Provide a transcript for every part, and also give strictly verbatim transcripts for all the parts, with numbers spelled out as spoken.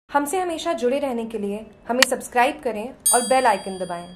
हमसे हमेशा जुड़े रहने के लिए हमें सब्सक्राइब करें और बेल आइकन दबाएं।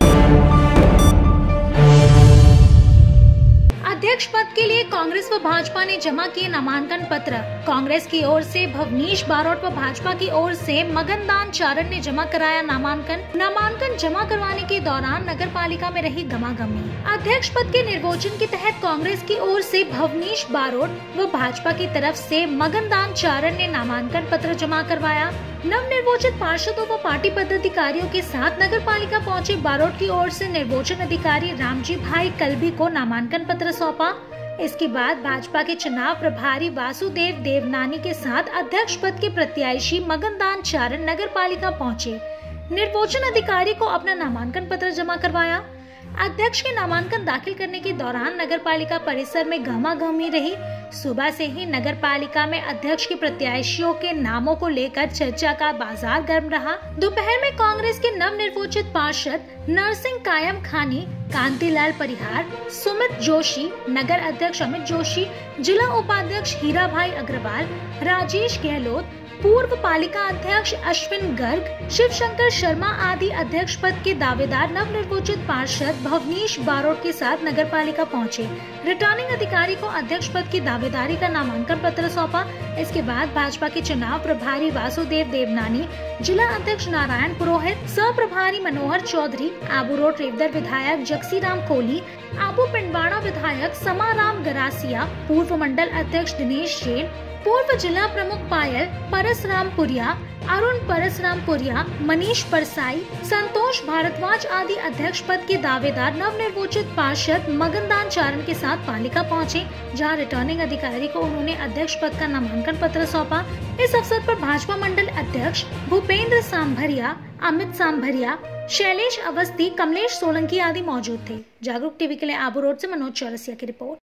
अध्यक्ष पद के लिए कांग्रेस व भाजपा ने जमा किए नामांकन पत्र। कांग्रेस की ओर से भवनीश बारोट व भाजपा की ओर से मगनदान चारण ने जमा कराया नामांकन। नामांकन जमा करवाने के दौरान नगर पालिका में रही गमागमी। अध्यक्ष पद के निर्वाचन के तहत कांग्रेस की ओर से भवनीश बारोट व भाजपा की तरफ से मगनदान चारण ने नामांकन पत्र जमा करवाया। नव निर्वाचित पार्षदों व पार्टी पदाधिकारियों के साथ नगर पालिका पहुँचे बारोट की ओर से निर्वाचन अधिकारी रामजी भाई कलभी को नामांकन पत्र सौंपा। इसके बाद भाजपा के चुनाव प्रभारी वासुदेव देवनानी के साथ अध्यक्ष पद के प्रत्याशी मगनदान चारण नगर पालिका पहुँचे। निर्वाचन अधिकारी को अपना नामांकन पत्र जमा करवाया। अध्यक्ष के नामांकन दाखिल करने के दौरान नगर पालिका परिसर में गहमागहमी रही। सुबह से ही नगर पालिका में अध्यक्ष के प्रत्याशियों के नामों को लेकर चर्चा का बाजार गर्म रहा। दोपहर में कांग्रेस के नव निर्वाचित पार्षद नरसिंह कायम खानी, कांतिलाल परिहार, सुमित जोशी, नगर अध्यक्ष अमित जोशी, जिला उपाध्यक्ष हीरा भाई अग्रवाल, राजेश गहलोत, पूर्व पालिका अध्यक्ष अश्विन गर्ग, शिव शंकर शर्मा आदि अध्यक्ष पद के दावेदार नव निर्वाचित पार्षद भवनीश बारोट के साथ नगर पालिका पहुँचे। रिटर्निंग अधिकारी को अध्यक्ष पद की दावेदारी का नामांकन पत्र सौंपा। इसके बाद भाजपा के चुनाव प्रभारी वासुदेव देवनानी, जिला अध्यक्ष नारायण पुरोहित, सह प्रभारी मनोहर चौधरी, आबू रोड रेवदर विधायक जगसी राम कोहली, आबू पिंडवाड़ा विधायक समाराम गरासिया, पूर्व मंडल अध्यक्ष दिनेश जैन, पूर्व जिला प्रमुख पायल परसरामपुरिया, अरुण परसरामपुरिया, मनीष परसाई, संतोष भारद्वाज आदि अध्यक्ष पद के दावेदार नव निर्वाचित पार्षद मगनदान चारण के साथ पालिका पहुंचे, जहां रिटर्निंग अधिकारी को उन्होंने अध्यक्ष पद का नामांकन पत्र सौंपा। इस अवसर पर भाजपा मंडल अध्यक्ष भूपेंद्र सांभरिया, अमित सांभरिया, शैलेश अवस्थी, कमलेश सोलंकी आदि मौजूद थे। जागरूक टीवी के लिए आबू रोड से मनोज चौरसिया की रिपोर्ट।